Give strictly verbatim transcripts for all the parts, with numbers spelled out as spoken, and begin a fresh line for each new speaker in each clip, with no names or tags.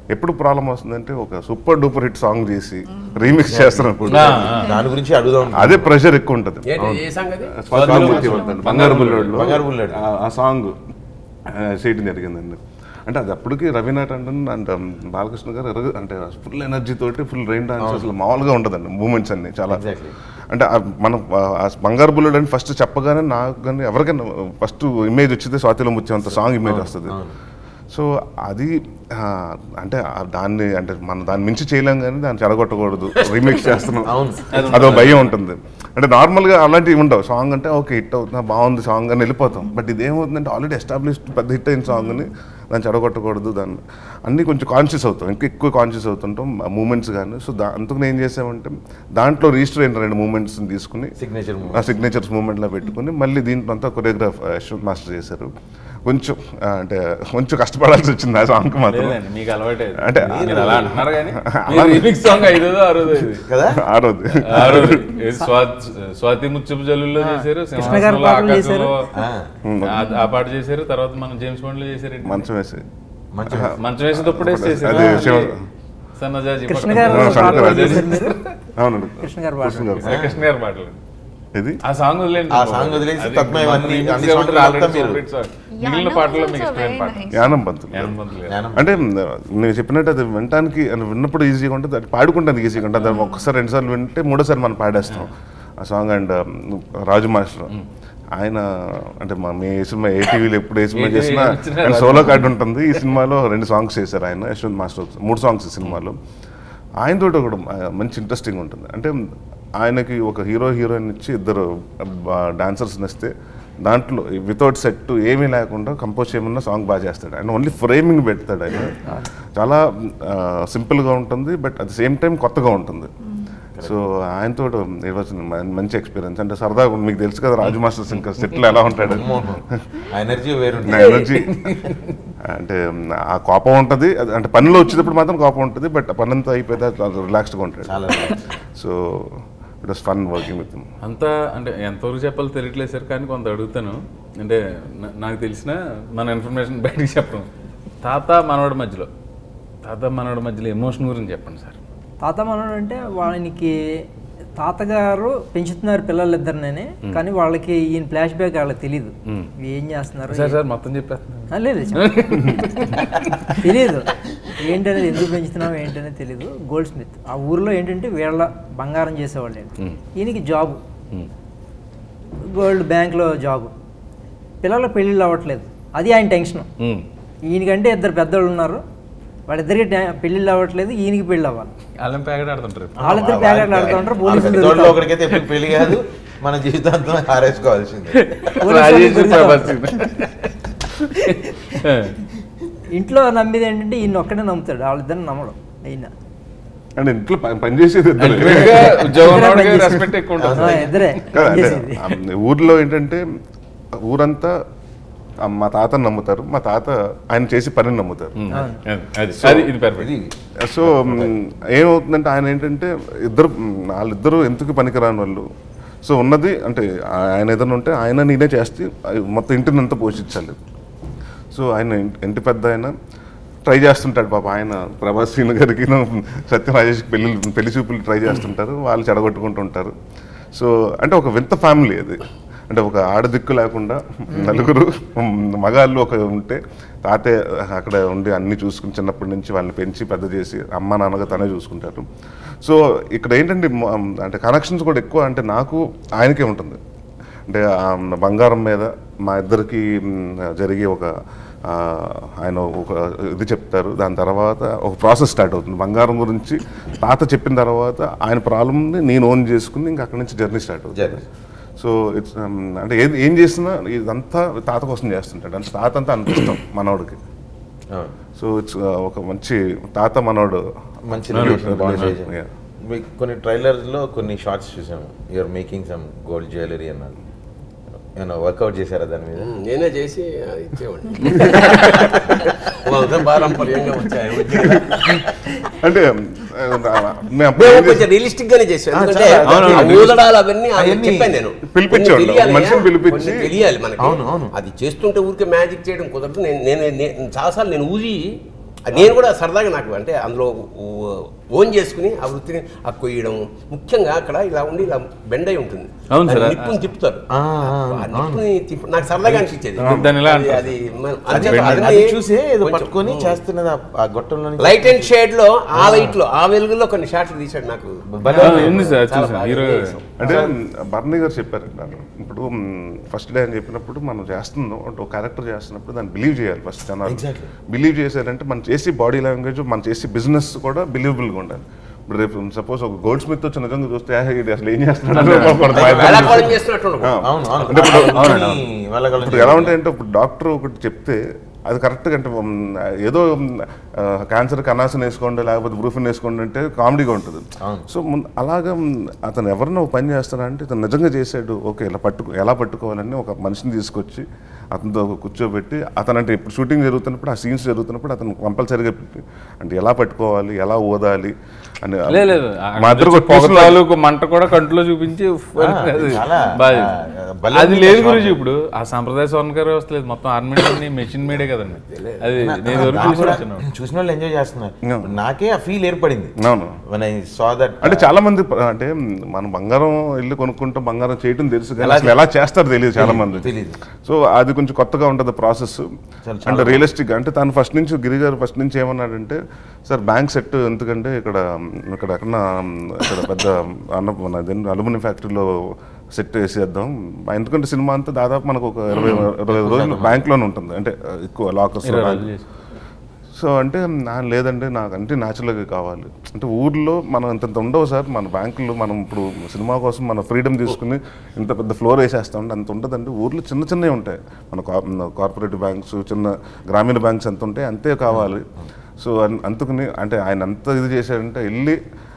ఎప్పుడు ప్రాబ్లం వస్తుందంటే ఒక సూపర్ డూపర్ హిట్ సాంగ్ చేసి రీమిక్స్ చేస్తున్నప్పుడు
దాని గురించి అడుగుదాం,
అదే ప్రెషర్ ఎక్కువ ఉంటుంది. బంగారు బుల్లెట్ ఆ సాంగ్ చేయడం జరిగిందండి. అంటే అది అప్పటికి రవీనా టండన్ అండ్ బాలకృష్ణ గారు ఎరగ అంటే ఫుల్ ఎనర్జీ తోటి ఫుల్ రెయిన్ డాన్స్ అసలు మామూలుగా ఉంటుందండి మూమెంట్స్ అన్ని చాలా. అంటే మనం బంగారు బుల్లెట్ అని ఫస్ట్ చెప్పగానే నాకు కానీ ఎవరికైనా ఫస్ట్ ఇమేజ్ వచ్చింది స్వాతిలో ముత్యంత సాంగ్ ఇమేజ్ వస్తుంది. సో అది అంటే దాన్ని అంటే మనం దాన్ని మించి చేయలేం కానీ దాన్ని చెడగొట్టకూడదు, రీమిక్స్ చేస్తున్నాం అదో భయం ఉంటుంది. అంటే నార్మల్గా అలాంటివి ఉండవు. సాంగ్ అంటే ఓకే హిట్ అవుతున్నా బాగుంది సాంగ్ అని వెళ్ళిపోతాం. బట్ ఇదేమవుతుందంటే ఆల్రెడీ ఎస్టాబ్లిష్డ్ పెద్ద హిట్ అయిన సాంగ్ని దాన్ని చెడగొట్టకూడదు, దాన్ని అన్నీ కొంచెం కాన్షియస్ అవుతాం, ఇంకా ఎక్కువ కాన్షియస్ అవుతుంటాం మూమెంట్స్ కానీ. సో దా అందుకు నేను ఏం చేసామంటే దాంట్లో రిజిస్టర్ అయిన రెండు మూమెంట్స్ని తీసుకుని
సిగ్నేచర్
ఆ సిగ్నేచర్స్ మూమెంట్లో పెట్టుకుని మళ్ళీ దీంట్లో అంతా కొరియోగ్రాఫ్ యశ్వంత్ మాస్టర్ చేశారు. కొంచెం అంటే కొంచెం కష్టపడాల్సి వచ్చింది ఆ సాంగ్ మాత్రం. అంటే
స్వాతి ముచ్చపు జల్లులో చేశారు, ఆ పాట చేశారు. తర్వాత మనం జేమ్స్ బాండ్ లో చేశారు
మంచం వేసి
మంచం వేసి తప్పుడు చేశారు. సన్నజాజి
కృష్ణ గారు
పాటలు
ఇది
ఆ సాంగ్ వదిలేండి,
ఆ సాంగ్ వదిలేసి
మిగిలిన పాటల్లో మీకు ఇష్టమైన పాట
యానం పంతులు. అంటే నేను చెప్పినట్టు అది వినటానికి విన్నప్పుడు ఈజీగా ఉంటుంది, అది పాడుకుంటానికి ఈజీగా ఉంటుంది. అది ఒక్కసారి రెండుసార్లు వింటే మూడోసారి మనం పాడేస్తాం ఆ సాంగ్. అండ్ రాజు మాస్టర్ ఆయన అంటే మా మీ సినిమా ఏ టీవీలో ఎప్పుడు ఏ సినిమా చేసినా ఆయన సోలో కార్డు ఉంటుంది. ఈ సినిమాలో రెండు సాంగ్స్ చేశారు ఆయన, యశ్వంత్ మాస్టర్ మూడు సాంగ్స్ ఈ సినిమాలో. ఆయనతో కూడా మంచి ఇంట్రెస్టింగ్ ఉంటుంది. అంటే ఆయనకి ఒక హీరో హీరోయిన్ ఇచ్చి ఇద్దరు డాన్సర్స్ని ఇస్తే దాంట్లో వితౌట్ సెట్ ఏమీ లేకుండా కంపోజ్ చేయమన్న సాంగ్ బాగా చేస్తాడు ఆయన. ఓన్లీ ఫ్రేమింగ్ పెడతాడు ఆయన, చాలా సింపుల్గా ఉంటుంది but at the same time కొత్తగా ఉంటుంది. సో ఆయనతో ఇట్ వాజ్ మంచి ఎక్స్పీరియన్స్. అంటే సరదాగా మీకు తెలుసు కదా రాజు మాస్టర్స్ ఇంకా సెట్లో ఎలా ఉంటాడు,
ఎనర్జీ వేరు
ఎనర్జీ అంటే ఆ కోపం ఉంటుంది. అంటే పనిలో వచ్చేటప్పుడు మాత్రం కోపం ఉంటుంది బట్ పని అంతా అయిపోతే రిలాక్స్డ్గా ఉంటాడు. So it was fun working with him.
అంతా అంటే ఎంతవరకు చెప్పాలో తెలియట్లేదు సార్, కానీ కొంత అడుగుతాను. అంటే నాకు తెలిసిన మన ఇన్ఫర్మేషన్ బయటికి చెప్పడం, తాత మనవడి మధ్యలో తాత మనవడి మధ్యలో ఎమోషన్ గురించి చెప్పండి సార్.
తాత మనవడు అంటే వాళ్ళకి తాతగారు పెంచుతున్నారు పిల్లలిద్దరినే, కానీ వాళ్ళకి ఈయన ఫ్లాష్ బ్యాక్ వాళ్ళకి తెలీదు ఏం చేస్తున్నారు.
సార్ మొత్తం చెప్పేస్తున్నారు
లేదు తెలీదు ఏంటనేది, ఎందుకు పెంచుతున్నాం ఏంటనేది తెలీదు. గోల్డ్ స్మిత్ ఆ ఊర్లో ఏంటంటే వీళ్ళ బంగారం చేసేవాళ్ళు, ఈయనకి జాబు గోల్డ్ బ్యాంక్లో జాబు, పిల్లల పెళ్ళిళ్ళు అవ్వట్లేదు, అది ఆయన టెన్షన్. ఈయనకంటే ఇద్దరు పెద్దోళ్ళు ఉన్నారు, వాళ్ళిద్దరికి పెళ్ళిళ్ళు అవ్వట్లేదు, ఈయనకి పెళ్ళి అవ్వాలి.
వాళ్ళని ప్యాకెట్ ఆడుతుంటారు,
వాళ్ళిద్దరు ప్యాకెట్లు ఆడుతుంటారు.
పోలీసులు పెళ్లి కాదు మన జీవితాంతం హారేసుకోవాల్సిందే.
ఇంట్లో నమ్మేది ఏంటంటే ఈయన ఒక్కడే నమ్ముతాడు, వాళ్ళిద్దరిని నమ్మడం. ఈయన
అంటే ఇంట్లో పనిచేసేది
ఇద్దరే.
ఊర్లో ఏంటంటే ఊరంతా మా తాతని నమ్ముతారు, మా తాత ఆయన చేసి పనిని నమ్ముతారు. సో ఏమవుతుందంటే ఆయన ఏంటంటే ఇద్దరు వాళ్ళిద్దరూ ఎందుకు పనికిరాని వాళ్ళు. సో ఉన్నది అంటే ఆయన ఏదైనా ఉంటే ఆయన నేనే చేస్తే మొత్తం ఇంటిని అంతా పోషించాలి. సో ఆయన ఇంటి పెద్ద ఆయన ట్రై చేస్తుంటాడు పాప. ఆయన ప్రభాస్ శ్రీను గారికి సత్యరాజేష్కి పెళ్ళి పెళ్లి చూపులు ట్రై చేస్తుంటారు, వాళ్ళు చెడగొట్టుకుంటుంటారు. సో అంటే ఒక వింత ఫ్యామిలీ అది. అంటే ఒక ఆడదిక్కు లేకుండా నలుగురు మగాళ్ళు ఒక ఉంటే తాతే అక్కడ ఉండి అన్నీ చూసుకుని చిన్నప్పటి నుంచి వాళ్ళని పెంచి పెద్ద చేసి అమ్మ నాన్నగా తనే చూసుకుంటారు. సో ఇక్కడ ఏంటంటే అంటే కనెక్షన్స్ కూడా ఎక్కువ అంటే నాకు ఆయనకే ఉంటుంది. అంటే బంగారం మీద మా ఇద్దరికి జరిగే ఒక ఆయన ఒక ఇది చెప్తారు, దాని తర్వాత ఒక ప్రాసెస్ స్టార్ట్ అవుతుంది. బంగారం గురించి తాత చెప్పిన తర్వాత ఆయన ప్రాబ్లమ్ని నేను ఓన్ చేసుకుని ఇంకా అక్కడి నుంచి జర్నీ స్టార్ట్ అవుతుంది. సో ఇట్స్ అంటే ఏది ఏం చేసినా ఇదంతా తాత కోసం చేస్తుంటాడు. అంటే తాత అంతా అనిపిస్తాం మనోడికి. సో ఇట్స్ ఒక మంచి తాత మనోడు
మంచి. కొన్ని ట్రైలర్స్లో కొన్ని షార్ట్స్ చూసాము, you are making some gold jewellery అన్నారు. ఏమన్నా వర్కౌట్ చేశారా దాని మీద?
నేనే చేసి ఇచ్చేవాడిని. పారంపర్యంగా వచ్చాయి అంటే కొంచెం రియలిస్టిక్ గానే చేసాను. అవన్నీ చెప్పాను నేను, తెలియాలి మనకి. అది చేస్తుంటే ఊరికే మ్యాజిక్ చేయడం కుదరదు. నేను నేను చాలాసార్లు నేను ఊది నేను కూడా సరదాగా నాకు అంటే అందులో ఓన్ చేసుకుని ఆ వృత్తిని ఆ కొయ్యడం, ముఖ్యంగా అక్కడ ఇలా ఉండి ఇలా బెండ్ అయి ఉంటుంది,
అవును సార్.
నిప్పుని తిప్పుతారు, ఆ నిప్పుని తిప్పు నాకు సరదాగా అనిపించేది.
దాన్ని ఇలా
అది-
అంటారు.
అది మన-
అది
అది
అది చూసే ఏదో పట్టుకొని చేస్తున్నది ఆ- ఆ గొట్టంలో నుంచి.
లైట్ అండ్ షేడ్ లో ఆ లైట్ లో ఆ వెలుగులో కొన్ని షాట్లు తీసాడు నాకు.
భలే
ఆ, ఉంది సార్,
చాలా
చూసాను
బాగా
హీరో.
చేశాం.
అంటే బర్నీ గారు చెప్పారు నాకు ఇప్పుడు ఫస్ట్ డే అని చెప్పినప్పుడు మనం చేస్తున్నాం అంటే ఒక క్యారెక్టర్ చేస్తున్నప్పుడు దాన్ని బిలీవ్ చేయాలి ఫస్ట్ జనాలు.
Exactly.
బిలీవ్ చేశారంటే మనం చేసి బాడీ లాంగ్వేజ్ మనం చేసి బిజినెస్ కూడా బిలీవబుల్గా ఉండాలి. ఇప్పుడు రేపు సపోజ్ ఒక గోల్డ్ స్మిత్ వచ్చి నిజంగా చూస్తే "ఆ, ఇది అసలు ఏం చేస్తున్నాడు
వేళాకోళం చేస్తున్నట్టు ఉండదు.
అవును అవును
అంటే ఇప్పుడు-
అవునండి వెళ్ళగలం
ఇప్పుడు ఎలా ఉంటాయంటే ఇప్పుడు డాక్టర్ ఒకటి చెప్తే అది కరెక్ట్గా అంటే ఉమ్, ఏదో క్యాన్సర్ కనాసిన్ వేసుకోండి లేకపోతే బ్రూఫిన్ వేసుకోండి అంటే కామెడీగా ఉంటుంది. సో ముందు అలాగా ఉమ్, అతను ఎవరినో ఒక పని చేస్తాడంటే ఇతను నిజంగా చేశాడు, ఓకే ఇలా పట్టుకు ఎలా పట్టుకోవాలని ఒక మనిషిని తీసుకొచ్చి అతనితో కూర్చోబెట్టి అతను అంటే ఇప్పుడు షూటింగ్ జరుగుతున్నప్పుడు ఆ సీన్స్ జరుగుతున్నప్పుడు అతను కంపల్సరీగా పెట్టి అంటే ఎలా పట్టుకోవాలి ఎలా ఓదాలి అని
లేదు లేదు
మా ఇద్దరు ఒక
పొగ
ట్యూషన్ లా-
తాలూకు మంట కూడా కంట్లో చూపించి ఉఫ్ అని
ఆ,
అది
చాలా,
బాగా.
ఆ, భలే
అది
ఉంది
లేదు
ఆ
గురించి
shot.
ఇప్పుడు ఆ సాంప్రదాయ స్వర్ణకార వ్యవస్థ లేదు, మొత్తం ఆర్మెంట్ అన్ని మెషిన్ మేడే కదండి. అది నేను వరకు
నాకు కూడా
చూసి
చూసిన వాళ్ళు ఎంజాయ్ చేస్తున్నారు.
Yeah.
నాకే ఆ ఫీల్ ఏర్పడింది
అవును
when I saw that.
అంటే చాలా మంది ప- అంటే మనం బంగారం ఇల్లు కొనుక్కుంటాం బంగారం చేయటం తెలుసు కానీ అసలు ఎలా చేస్తారో తెలియదు చాలా మంది.
తెలీదు.
సో అది కొంచెం కొత్తగా ఉంటుంది ప్రాసెస్
చాలా-
అంటే రియలిస్టిక్ అంటే తను ఫస్ట్ నుంచి గిరి గారు ఫస్ట్ నుంచి ఏమన్నాడంటే సార్ బ్యాంక్ సెట్ ఎందుకంటే ఇక్కడ ఇక్కడ ఎక్కడ ఇక్కడ పెద్ద అన్న మన అల్యూమినియం ఫ్యాక్టరీలో సెట్ వేసేద్దాం ఎందుకంటే సినిమా అంతా దాదాపు మనకు ఒక ఇరవై ఇరవై ఐదు రోజులు బ్యాంక్లోనే ఉంటుంది అంటే ఎక్కువ లాకర్స్. సో అంటే నా లేదంటే నాకు అంటే న్యాచురల్గా కావాలి అంటే ఊర్లో మనం ఇంత ఉండవు సార్ మన బ్యాంకులు మనం ఇప్పుడు సినిమా కోసం మన ఫ్రీడమ్ తీసుకుని ఇంత పెద్ద ఫ్లోర్ వేసేస్తాం అంత ఉంటుందంటే ఊర్లో చిన్న చిన్నవి ఉంటాయి మన కార్పొరేటివ్ బ్యాంక్స్ చిన్న గ్రామీణ బ్యాంక్స్ ఎంత ఉంటాయి అంతే కావాలి. సో అందుకని అంటే ఆయన అంత ఇది చేశాడంటే వెళ్ళి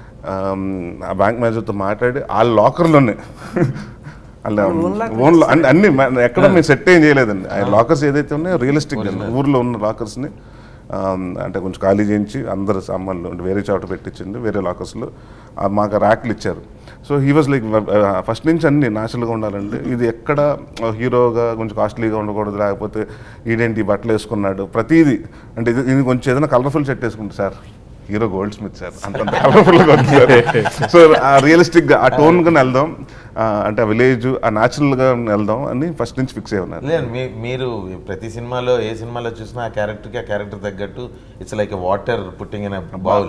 ఆ బ్యాంక్ మేనేజర్తో మాట్లాడి ఆ లాకర్లోనే అలా ఓన్ అన్ని ఎక్కడ మేము సెట్ ఏం చేయలేదండి ఆ లాకర్స్ ఏదైతే ఉన్నాయో రియలిస్టిక్ ఊర్లో ఉన్న లాకర్స్ని అంటే కొంచెం ఖాళీ చేయించి అందరు సామాన్లు అంటే వేరే చోట పెట్టించింది వేరే లాకర్స్లో మాకు ర్యాక్లు ఇచ్చారు. So he was like first నుంచి అన్ని న్యాచురల్గా ఉండాలండి ఇది ఎక్కడ హీరోగా కొంచెం కాస్ట్లీగా ఉండకూడదు లేకపోతే ఈడేంటి బట్టలు వేసుకున్నాడు ప్రతిదీ అంటే ఇది ఇది కొంచెం ఏదైనా కలర్ఫుల్ షర్ట్ వేసుకుంటే sir hero goldsmith sir అంత కలర్ఫుల్గా ఉంది సార్. సో ఆ రియలిస్టిక్గా ఆ టోన్గా వెళ్దాం అంటే ఆ విలేజ్ ఆ న్యాచురల్గా వెళ్దాం అని ఫస్ట్ నుంచి ఫిక్స్ అయి ఉన్నారు.
లేదు మీ మీరు ప్రతి సినిమాలో ఏ సినిమాలో చూసినా ఆ క్యారెక్టర్కి ఆ క్యారెక్టర్ తగ్గట్టు it's like water putting in bowl.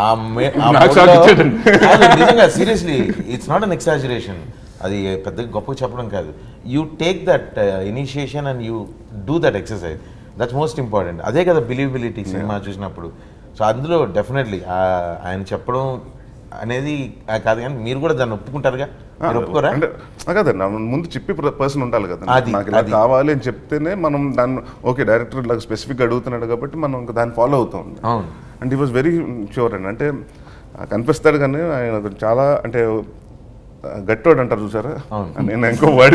నిజంగా seriously it's not an exaggeration. అది పెద్ద గొప్పగా చెప్పడం కాదు. You take that initiation and you do that exercise that's most important. అదే కదా బిలీవబిలిటీ సినిమా చూసినప్పుడు. సో అందులో డెఫినెట్లీ ఆయన చెప్పడం అనేది కాదు కానీ మీరు కూడా దాన్ని ఒప్పుకుంటారుగా ఒప్పుకోరా?
అంటే కదండి ముందు చెప్పి పర్సన్ ఉండాలి కదా
అది-
నాకు ఇలా
అది.
కావాలి అని చెప్తేనే మనం దాన్ని ఓకే డైరెక్టర్ ఇలా స్పెసిఫిక్గా అడుగుతున్నాడు కాబట్టి మనం ఇంకా దాన్ని ఫాలో అవుతాం.
అవును.
అండ్ ఈ వాజ్ వెరీ ష్యూర్ అండి అంటే కనిపిస్తాడు కానీ ఆయన చాలా అంటే గట్టోడు అంటారు చూసారా నేను ఇంకో వర్డ్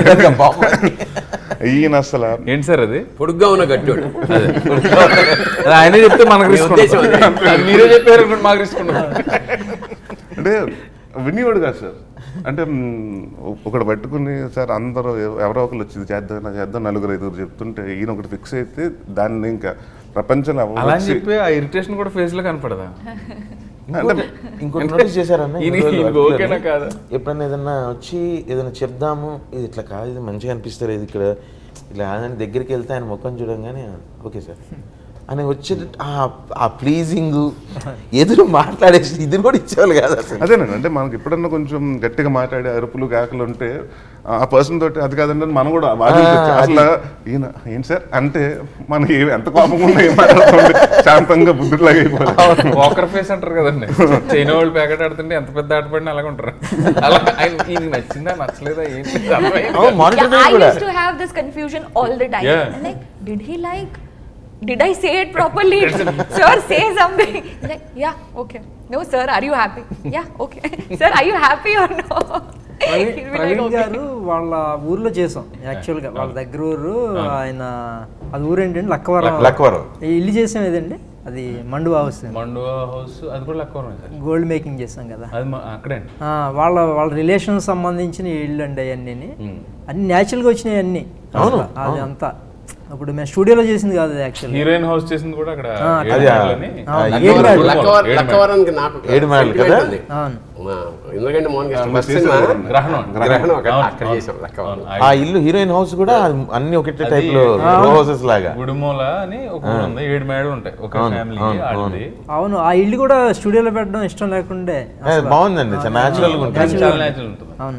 ఈయన అసలు
ఏంటి సార్ అది
పొడుగ్గా ఉన్న గట్టోడు
ఆయనే చెప్తే మనకు risk ఉండదు.
ఉద్దేశం అదే.
అది మీరే చెప్పారు మాకు risk ఉండదు.
అంటే వినివాడు కాదు సార్ అంటే ఒకటి పట్టుకుని సార్ అందరూ ఎవరో ఒకరు వచ్చి ఇది చేద్దాం చేద్దాం నలుగురు ఐదుగురు చెప్తుంటే ఈయన ఒకటి ఫిక్స్ అయితే దాన్ని ఇంకా ప్రపంచంలో
అలా అని
వచ్చి
చెప్పి ఆ ఇరిటేషన్ కూడా ఫేస్ లో కనపడదా?
ఇంకోటి నోటీస్ చేశారన్న
ఈయన- ఈయనకి ఓకేనా కాదా?
ఎప్పుడన్నా ఏదన్నా వచ్చి ఏదైనా చెప్దాము ఇది ఇట్లా కాదు ఇది మంచిగా అనిపిస్తారు ఇది ఇక్కడ ఇలా ఆయన దగ్గరికి వెళ్తే ఆయన ముఖం చూడంగానే ఓకే సార్ అని వచ్చే ఆ ప్లీజింగ్ ఎదురు మాట్లాడేసి ఇది కూడా ఇచ్చేవాళ్ళు కాదు అసలు.
అదేనండి అంటే మనకి ఎప్పుడన్నా కొంచెం గట్టిగా మాట్లాడే అరుపులు కేకలు ఉంటే ఆ పర్సన్ తోటి అది కాదండి మనం కూడా వాదించవచ్చు. అసలు ఈయన ఏంటి సార్ అంటే మనకి ఎంత కోపంగా ఉన్నా ఏం మాట్లాడుతుంది శాంతంగా బుద్ధులాగా అయిపోవాలి.
వాకర్ ఫేస్ అంటారు కదండి, చైనా వాళ్ళు ప్యాకెట్ ఆడుతుంటే ఎంత పెద్ద ఆటపడినా అలాగ ఉంటారు. అలా ఆయన ఈయనకి నచ్చిందా నచ్చలేదా ఏంటి
అవును, monitor
Yeah, I
కూడా.
used to have this confusion all the time.
Yeah.
And like, did he like? Did I say it properly? Sir, say something. Like, yeah, okay. No, sir, are you happy? Yeah, okay. Sir, are you happy or no?
Praveen
He'll be like,
Praveen
okay.
గారు వాళ్ళ ఊర్లో చేసాం యాక్చువల్గా వాళ్ళ దగ్గర ఊరు ఆయన అది ఊరు ఏంటండి లక్కవరం.
లక్కవరం.
ఈ ఇల్లు చేసాం ఏదండి అది మండువా హౌస్
మండువా హౌస్ అది కూడా లక్కువ సార్.
గోల్డ్ మేకింగ్ చేసాం కదా
అది మా- అక్కడే అండి.
ఆ, వాళ్ళ వాళ్ళ రిలేషన్ సంబంధించిన ఇల్లు అండి అవన్నీ అన్ని న్యాచురల్గా వచ్చినాయి అన్ని.
అవును,
అది అంతా ఇప్పుడు మేము స్టూడియోలో చేసింది కాదు యాక్చువల్లీ.
హీరోయిన్ హౌస్ చేసింది కూడా అక్కడ
ఆ,
ఏడు
అది,
మేడలని.
ఆ,
ఏడు
ఇల్లు-
మేడలు.
లక్కవరం
ఏడు
లక్కవరానికి నాకు
ఏడు మేడలు
sentiment
కదా?
ఉంది.
అవును.
మా ఎందుకంటే మోహన్ గారు
ఆ,
ఫస్ట్
చేశారు
సినిమా
కదండి.
గ్రహణం
గ్రహణం అక్కడ
అవును,
అక్కడ
అవును,
చేసాం లక్కవరం.
అవును.
ఆ ఇల్లు హీరోయిన్ హౌస్ కూడా అన్ని ఒకటే టైప్ లో
అది-
హౌసెస్ లాగా.
గుడిమూల అని ఒక ఊరు ఉంది, ఏడు మేడలు ఉంటాయి ఒక
అవును,
ఫ్యామిలీ
అవును,
ఆడింది.
అవును, ఆ ఇల్లు కూడా స్టూడియోలో పెట్టడం ఇష్టం లేకుండే
బాగుందండి, చాలా న్యాచురల్ గా ఉంటుంది.
చాలా న్యాచురల్ ఉంటుంది.
అవును.